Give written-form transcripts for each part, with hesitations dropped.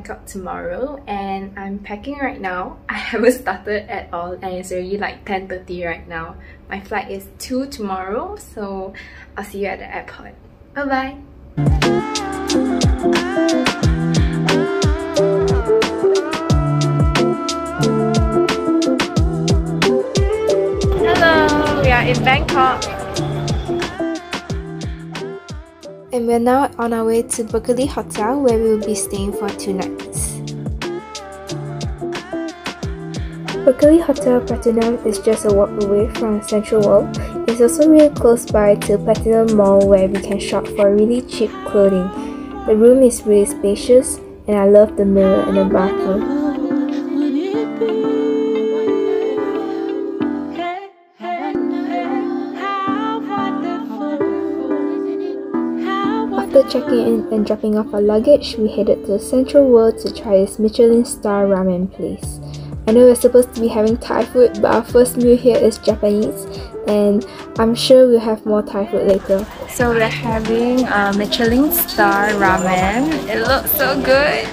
Bangkok tomorrow and I'm packing right now. I haven't started at all and it's already like 10:30 right now. My flight is 2 tomorrow, so I'll see you at the airport. Bye bye! Hello! We are in Bangkok. And we're now on our way to Verve Hotel where we will be staying for 2 nights. Berkeley Hotel Pratunam is just a walk away from Central World. It's also really close by to Platinum Mall where we can shop for really cheap clothing. The room is really spacious and I love the mirror in the bathroom. After checking in and dropping off our luggage, we headed to Central World to try this Michelin star ramen place. I know we're supposed to be having Thai food, but our first meal here is Japanese, and I'm sure we'll have more Thai food later. So we're having Michelin star ramen. It looks so good!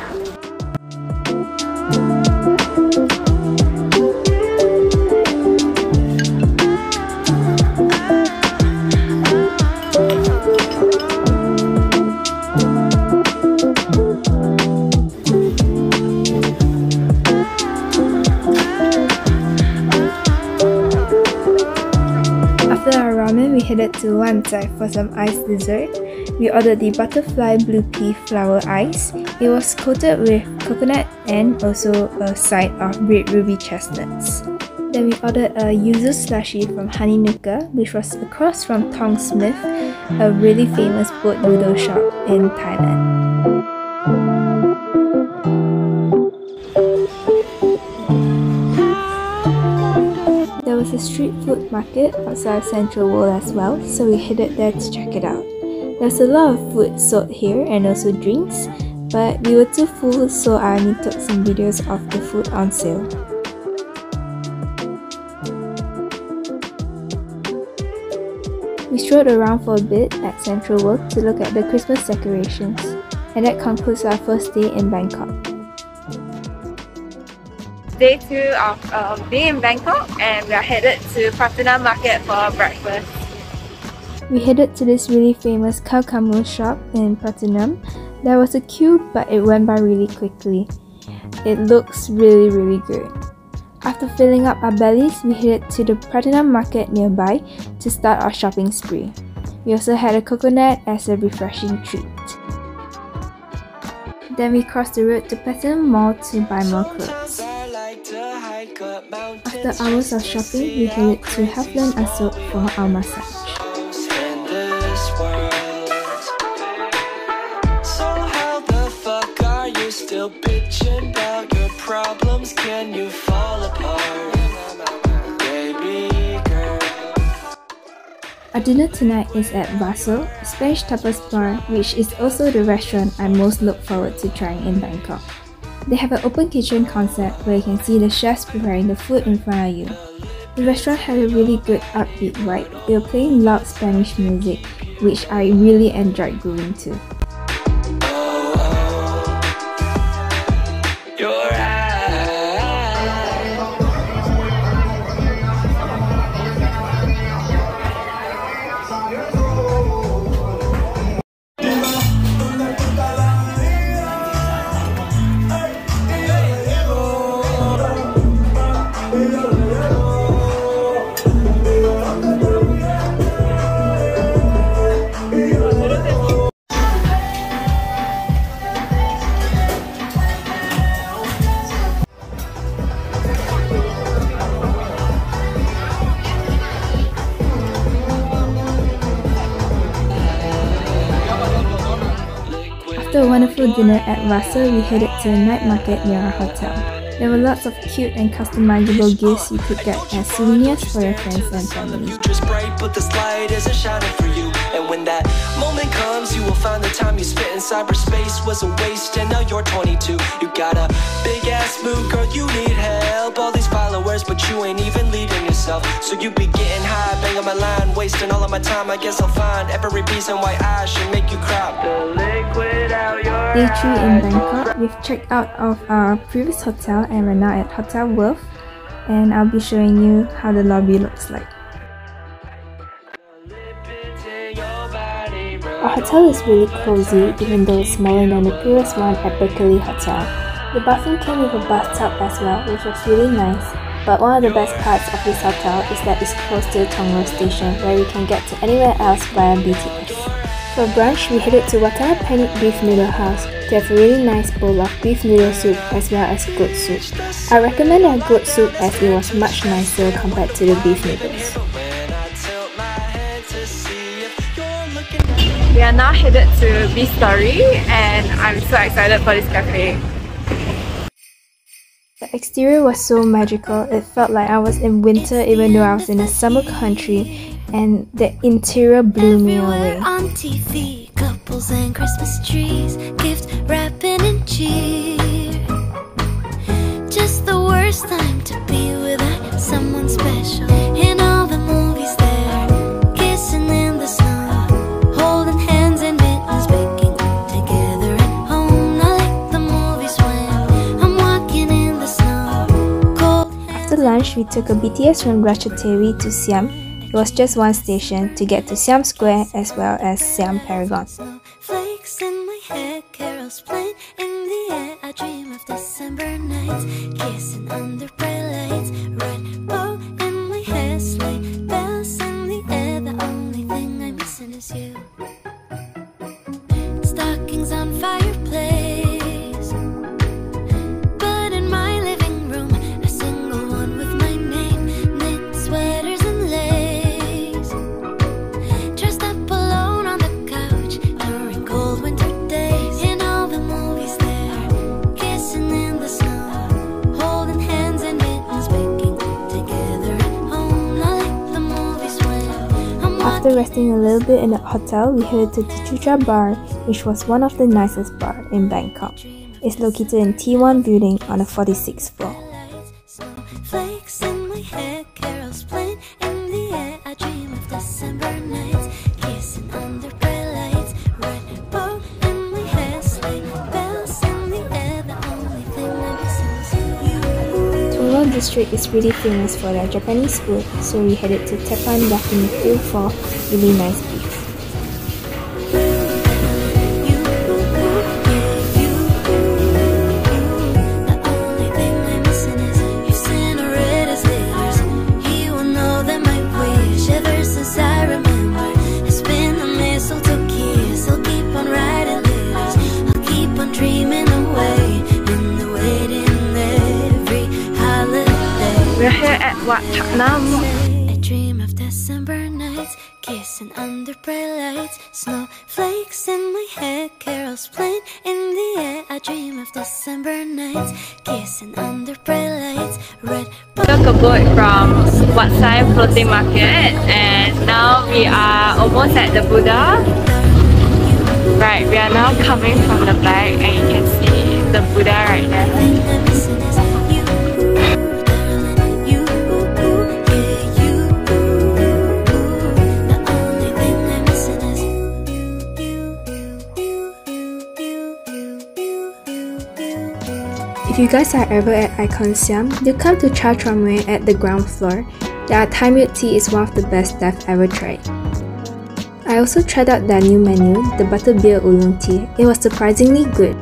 We headed to Wansai for some iced dessert. We ordered the butterfly blue pea flower ice. It was coated with coconut and also a side of red ruby chestnuts. Then we ordered a yuzu slushy from Yakiniku, which was across from Thong Smith, a really famous boat noodle shop in Thailand. There was a street food market outside Central World as well, so we headed there to check it out. There's a lot of food sold here and also drinks, but we were too full, so I only took some videos of the food on sale. We strolled around for a bit at Central World to look at the Christmas decorations, and that concludes our first day in Bangkok. Day 2 of being in Bangkok, and we are headed to Pratunam market for breakfast. We headed to this really famous khao kamu shop in Pratunam. There was a queue, but it went by really quickly. It looks really good. After filling up our bellies, we headed to the Pratunam market nearby to start our shopping spree. We also had a coconut as a refreshing treat. Then we crossed the road to Platinum Mall to buy more clothes. After hours of shopping, we headed to Healthland Asoke for our massage. So how the fuck are you still bitching about your problems? Can you fall apart, baby girl? Our dinner tonight is at Vaso, a Spanish tapas bar, which is also the restaurant I most look forward to trying in Bangkok. They have an open kitchen concept where you can see the chefs preparing the food in front of you. The restaurant had a really good upbeat vibe. They were playing loud Spanish music, which I really enjoyed going to. After a wonderful dinner at Vaso, we headed to a night market near our hotel. There were lots of cute and customizable gifts you could get as souvenirs for your friends and family. Future's bright, but this light isn't shining for you. And when that moment comes, you will find the time you spent in cyberspace was a waste, and now you're 22. You got a big ass mood, girl, you need help. All these followers, but you ain't even leading yourself. myself. So you be getting high, banging my line, wasting all of my time. I guess I'll find every reason why I should make you cry. The liquid out your Day 3 in Bangkok. We've checked out of our previous hotel and we're now at Hotel Verve, and I'll be showing you how the lobby looks like. Our hotel is really cozy, even though it's smaller than the previous one at Berkeley Hotel. The bathroom came with a bathtub as well, which was really nice. But one of the best parts of this hotel is that it's close to the Thonglor station, where we can get to anywhere else via BTS. For brunch, we headed to Watana Panich Beef Noodle House to have a really nice bowl of beef noodle soup as well as goat soup. I recommend our goat soup as it was much nicer compared to the beef noodles. We are now headed to Beef Story and I'm so excited for this cafe. The exterior was so magical, it felt like I was in winter even though I was in a summer country, and the interior blew me away. On TV, couples and Christmas trees, gift wrapping and cheer. Just the worst time to be without someone special. In all the movies there, kissing in the snow, holding hands and mittens, baking together at home. Not like the movies when I'm walking in the snow, cold. After lunch, we took a BTS from Ratchathani to Siam. It was just one station to get to Siam Square as well as Siam Paragon. Flakes in my hair, carols playing in the air. I dream of December nights, kissing under bright lights. Red bow in my hair, sleigh bells in the air. The only thing I'm missing is you. Stockings on fireplace, but in my living room, a single one with my name. Knit sweaters and lace, dressed up alone on the couch during cold winter days. In all the movies there, kissing in the snow, holding hands and mittens, baking together at home. Not like the movies when I'm After resting a little bit in the hotel, we headed to Tichucha Bar, which was one of the nicest bars in Bangkok. It's located in T1 building on the 46th floor. Flakes in my hair, carols playing in the air. I dream of December nights, kissing under bright lights. Red bow in my hair, sleigh bells in the air. The only thing I'm missing is you. Thonglor district is really famous for their Japanese food, so we headed to TEPPEN Yakiniku for really nice beef. We're here at Paknam. I dream of December nights, kissing under bright lights. Snowflakes in my hair, carols playing in the air. I dream of December nights, kissing under bright lights. Red We took a boat from Watana floating market and now we are almost at the Buddha. Right, we are now coming from the back and you can see the Buddha right there. If you guys are ever at Iconsiam, do come to Cha Tramway at the ground floor. Their Thai milk tea is one of the best I've ever tried. I also tried out their new menu, the butterbeer oolong tea. It was surprisingly good.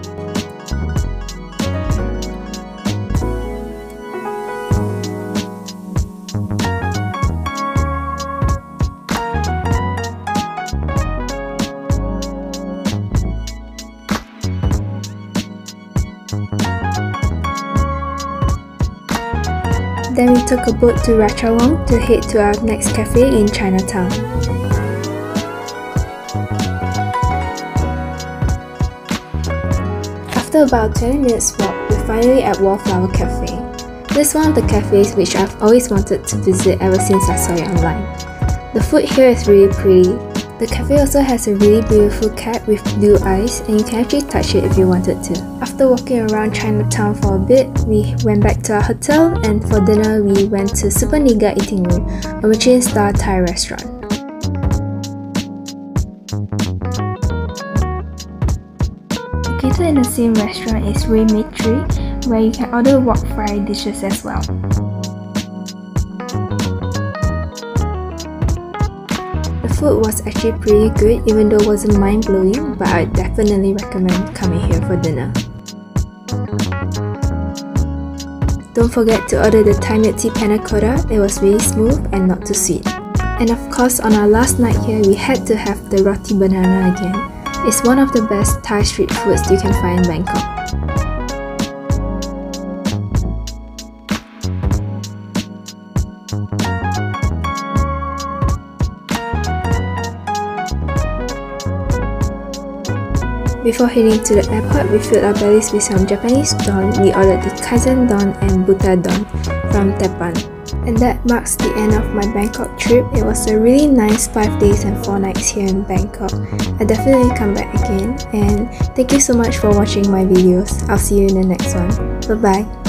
Then we took a boat to Ratchawong to head to our next cafe in Chinatown. After about 20 minutes walk, we're finally at Wallflower Cafe. This is one of the cafes which I've always wanted to visit ever since I saw it online. The food here is really pretty. The cafe also has a really beautiful cat with blue eyes, and you can actually touch it if you wanted to. After walking around Chinatown for a bit, we went back to our hotel, and for dinner we went to Supanniga Eating Room, a Michelin-star Thai restaurant. Located in the same restaurant is Ray Maitri, where you can order wok fry dishes as well. The food was actually pretty good, even though it wasn't mind-blowing, but I definitely recommend coming here for dinner. Don't forget to order the Thai milk tea panna cotta. It was really smooth and not too sweet. And of course, on our last night here, we had to have the roti banana again. It's one of the best Thai street foods you can find in Bangkok. Before heading to the airport, we filled our bellies with some Japanese don. We ordered the kaizen don and butter don from TEPPEN. And that marks the end of my Bangkok trip. It was a really nice 5 days and 4 nights here in Bangkok. I'll definitely come back again, and thank you so much for watching my videos. I'll see you in the next one. Bye bye.